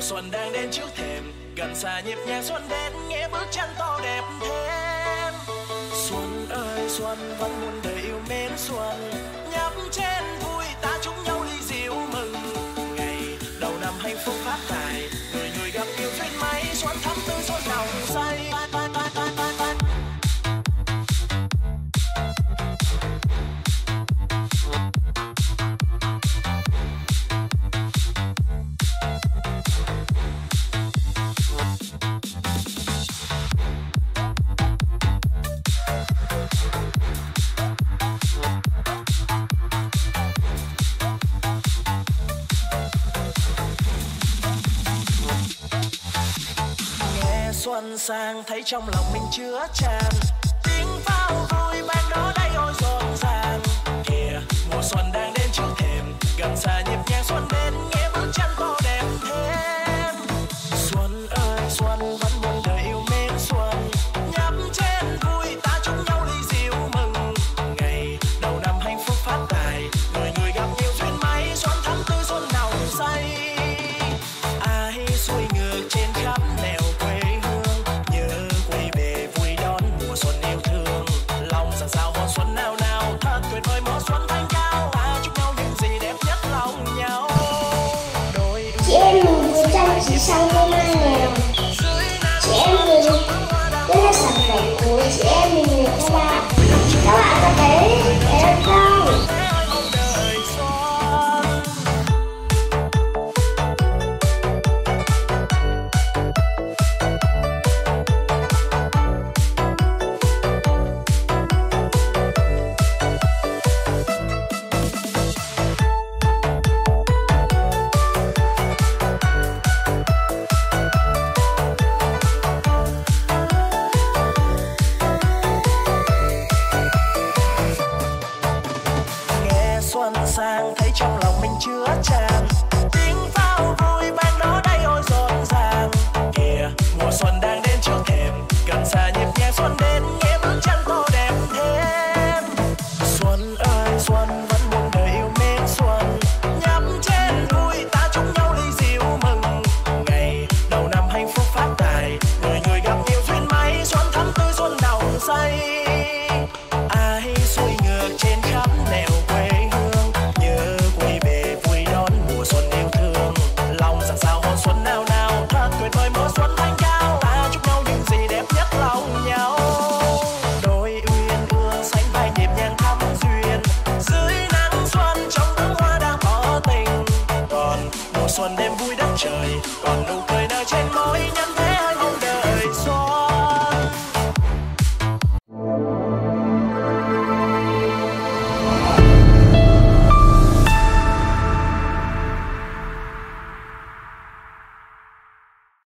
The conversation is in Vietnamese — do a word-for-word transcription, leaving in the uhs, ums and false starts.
xuân đang đến trước thềm, gần xa nhịp nhàng xuân đến, nghe bước chân to đẹp thêm. Xuân ơi xuân vẫn muôn đời yêu mến xuân, nhấp chén vui ta chúc nhau ly rượu mừng. Ngày đầu năm hạnh phúc phát tài, người người gặp yêu duyên may, xuân thắm tươi xuân nồng say. Xuân sang thấy trong lòng mình chứa tràn, tiếng pháo vui ban đó đây ôi rộn ràng. Kìa mùa xuân đang đến trước thềm, gần xa nhịp nhàng xuân đến, nghe bước chân to đẹp thêm. Xuân ơi xuân vẫn muôn đời yêu mến xuân, nhấp chén vui ta chúc nhau ly rượu mừng. Ngày đầu năm hạnh phúc phát tài, người người gặp nhiều duyên may, xuân thắm tươi xuân nồng say. Ai xuôi ngược trên khắp nẻo quê, sao hồn xuân nào nào thật tuyệt vời, mùa xuân thanh cao, ta chúc nhau những gì đẹp nhất lòng nhau. Đôi chị em mình vừa chăm chỉ sang hôm nay nghèo, chị em mình đây là sản phẩm của chị em mình người các bạn. Các bạn có thấy đẹp không? Xuân sang thấy trong lòng mình chứa tràn, tiếng pháo vui ban đó đây ôi rộn ràng. Kìa mùa xuân đang đến trước thềm, gần xa nhịp nhàng xuân đến, nghe bước chân to đẹp thêm. Xuân ơi xuân vẫn muôn đời yêu mến xuân, nhấp chén vui ta chúc nhau ly rượu mừng. Ngày đầu năm hạnh phúc phát tài, người người gặp nhiều duyên may, xuân thắm tươi xuân nồng say. Ai xuôi ngược trên khắp nẻo quê, xuân nào nào thật tuyệt vời, mùa xuân thanh cao, ta chúc nhau những gì đẹp nhất lòng nhau. Đôi uyên ương sánh vai nhịp nhàng thắm duyên, dưới nắng xuân trong bướm hoa đang tỏ tình. Còn mùa xuân đêm vui đất trời, còn nụ cười nở trên môi nhân thế.